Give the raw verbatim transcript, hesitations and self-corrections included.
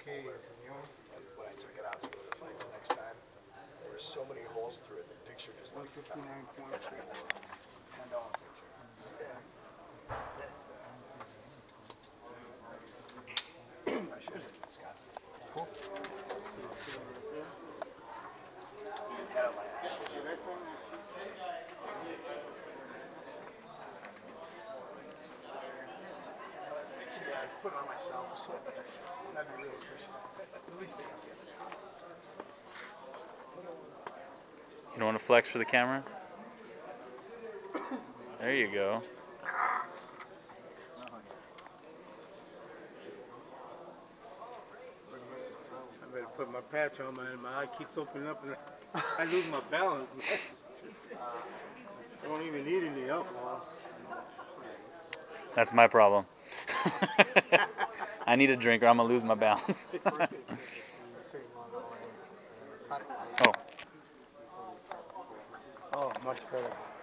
Okay, señor. And when I took it out to go to the fights the next time, there were so many holes through it, the picture just one like fifty-nine point three. ten dollar picture. Yeah. This, uh, I should have Wisconsin. Cool. Head of my ass. See that thing? Yeah, I put it on myself or something. That'd be really efficient. At least they got the other comments. You don't want to flex for the camera? There you go. I better put my patch on, man. My eye keeps opening up and I lose my balance, man. I don't even need any alcohol. That's my problem. I need a drink or I'm going to lose my balance. Oh. Oh, much better.